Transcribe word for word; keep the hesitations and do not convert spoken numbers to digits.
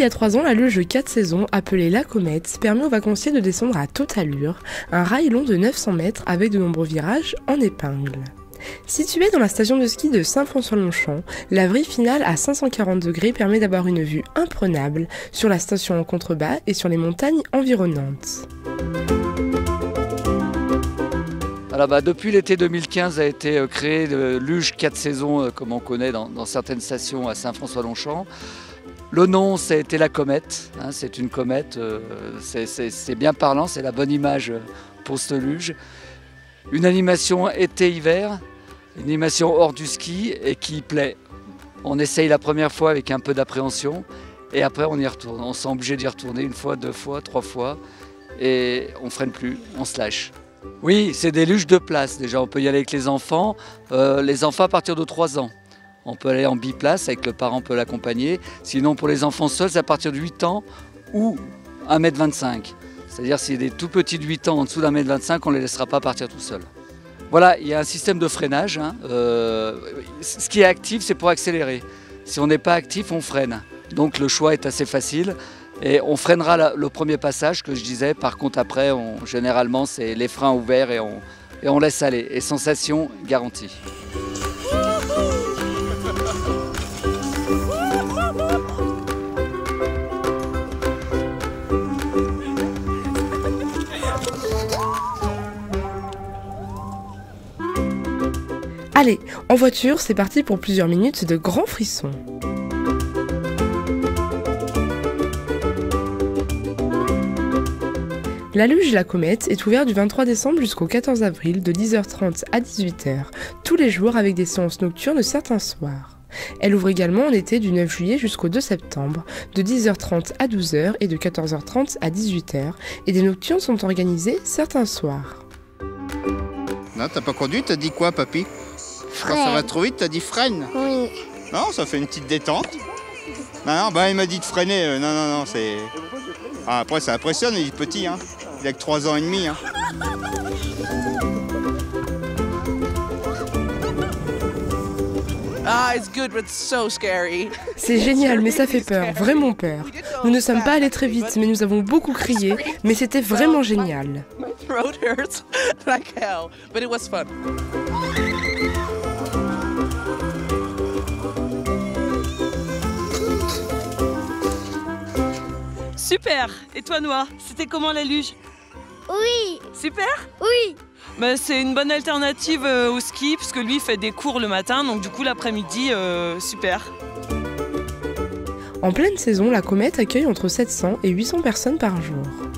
y a trois ans, la luge quatre saisons, appelée La Comète, permet aux vacanciers de descendre à toute allure, un rail long de neuf cents mètres avec de nombreux virages en épingle. Située dans la station de ski de Saint-François-Longchamp, la vrille finale à cinq cent quarante degrés permet d'avoir une vue imprenable sur la station en contrebas et sur les montagnes environnantes. Alors bah, depuis l'été deux mille quinze a été créé le luge quatre saisons, comme on connaît dans, dans certaines stations à Saint-François-Longchamp. Le nom, ça a été La Comète, hein, c'est une comète, euh, c'est bien parlant, c'est la bonne image pour ce luge. Une animation été-hiver, une animation hors du ski et qui plaît. On essaye la première fois avec un peu d'appréhension et après on y retourne. On s'est obligé d'y retourner une fois, deux fois, trois fois et on ne freine plus, on se lâche. Oui, c'est des luges de place déjà, on peut y aller avec les enfants, euh, les enfants à partir de trois ans. On peut aller en biplace, avec le parent peut l'accompagner. Sinon pour les enfants seuls, c'est à partir de huit ans ou un mètre vingt-cinq. C'est-à-dire s'il y a des tout petits de huit ans en dessous d'un mètre vingt-cinq, on ne les laissera pas partir tout seuls. Voilà, il y a un système de freinage. Hein. Euh, ce qui est actif, c'est pour accélérer. Si on n'est pas actif, on freine. Donc le choix est assez facile. Et on freinera la, le premier passage que je disais. Par contre, après, on, généralement, c'est les freins ouverts et on, et on laisse aller. Et sensation garantie. Allez, en voiture, c'est parti pour plusieurs minutes de grands frissons. La luge La Comète est ouverte du vingt-trois décembre jusqu'au quatorze avril de dix heures trente à dix-huit heures, tous les jours avec des séances nocturnes certains soirs. Elle ouvre également en été du neuf juillet jusqu'au deux septembre, de dix heures trente à douze heures et de quatorze heures trente à dix-huit heures, et des nocturnes sont organisées certains soirs. Non, t'as pas conduit, t'as dit quoi, papy? Quand ça va trop vite, t'as dit freine? Oui. Non, ça fait une petite détente. Non, non, bah il m'a dit de freiner. Euh, non, non, non, c'est... Ah, après, ça impressionne, il est petit, hein. Il a que trois ans et demi, hein. Ah, it's good, but so scary. C'est génial, mais ça fait peur, vraiment peur. Nous ne sommes pas allés très vite, mais nous avons beaucoup crié, mais c'était vraiment génial. My throat hurts like hell, but it was fun. Super. Et toi, Noah, c'était comment la luge? Oui. Super. Oui. Bah, c'est une bonne alternative euh, au ski, parce que lui il fait des cours le matin, donc du coup l'après-midi, euh, super. En pleine saison, la Comète accueille entre sept cents et huit cents personnes par jour.